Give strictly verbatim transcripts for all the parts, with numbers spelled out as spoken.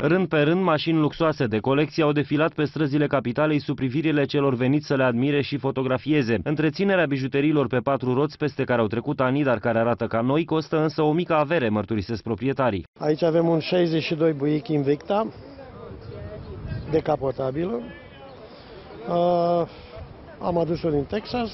Rând pe rând, mașini luxoase de colecție au defilat pe străzile capitalei sub privirile celor veniți să le admire și fotografieze. Întreținerea bijuteriilor pe patru roți, peste care au trecut ani, dar care arată ca noi, costă însă o mică avere, mărturisesc proprietarii. Aici avem un șaizeci și doi Buick Invicta, decapotabilă. Uh, am adus-o din Texas,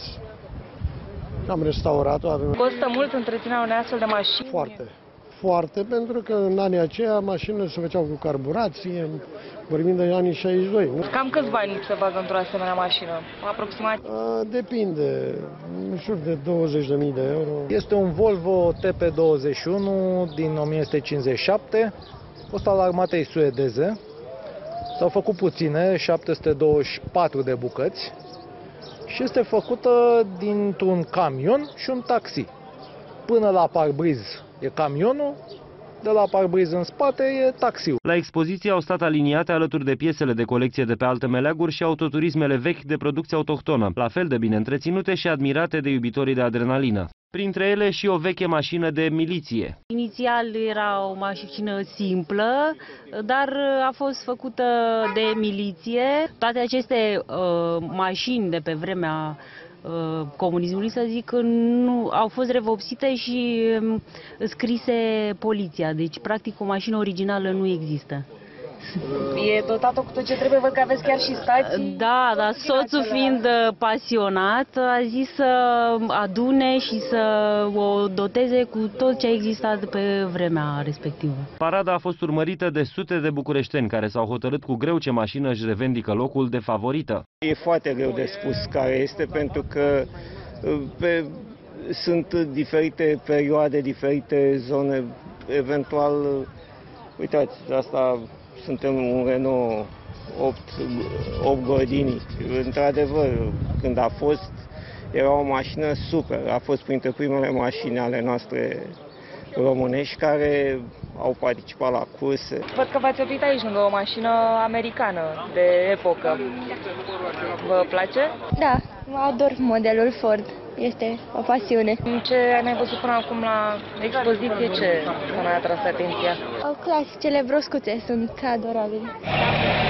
am restaurat-o. Avem... Costă mult întreținerea unei astfel de mașini? Foarte. Foarte, pentru că în anii aceia mașinile se făceau cu carburație, vorbim de anii șaizeci și doi. Nu? Cam câți bani se bagă într-o asemenea mașină? Aproximativ? A, depinde, în jur de douăzeci de mii de euro. Este un Volvo T P douăzeci și unu din o mie nouă sute cincizeci și șapte, costă al armatei suedeze. S-au făcut puține, șapte sute douăzeci și patru de bucăți și este făcută dintr-un camion și un taxi. Până la parbriz e camionul, de la parbriz în spate e taxiul. La expoziție au stat aliniate alături de piesele de colecție de pe alte meleaguri și autoturismele vechi de producție autohtonă, la fel de bine întreținute și admirate de iubitorii de adrenalină. Printre ele și o veche mașină de miliție. Inițial era o mașină simplă, dar a fost făcută de miliție. Toate aceste uh, mașini de pe vremea uh, comunismului, să zic, nu, au fost revopsite și um, scrise poliția. Deci, practic, o mașină originală nu există. E dotată cu tot ce trebuie, văd că aveți chiar și stații. Da, dar soțul fiind pasionat a zis să adune și să o doteze cu tot ce a existat pe vremea respectivă. Parada a fost urmărită de sute de bucureșteni care s-au hotărât cu greu ce mașină își revendică locul de favorită. E foarte greu de spus care este, pentru că pe, sunt diferite perioade, diferite zone, eventual, uitați, asta... Suntem un Renault opt Gordini. Într-adevăr, când a fost, era o mașină super. A fost printre primele mașini ale noastre românești care au participat la curse. Văd că v-ați oprit aici lângă o mașină americană de epocă. Vă place? Da, ador modelul Ford. Este o pasiune. Ce ai văzut până acum la expoziție? Ce v-a atras atenția? Au clasicele broscuțe, sunt adorabile.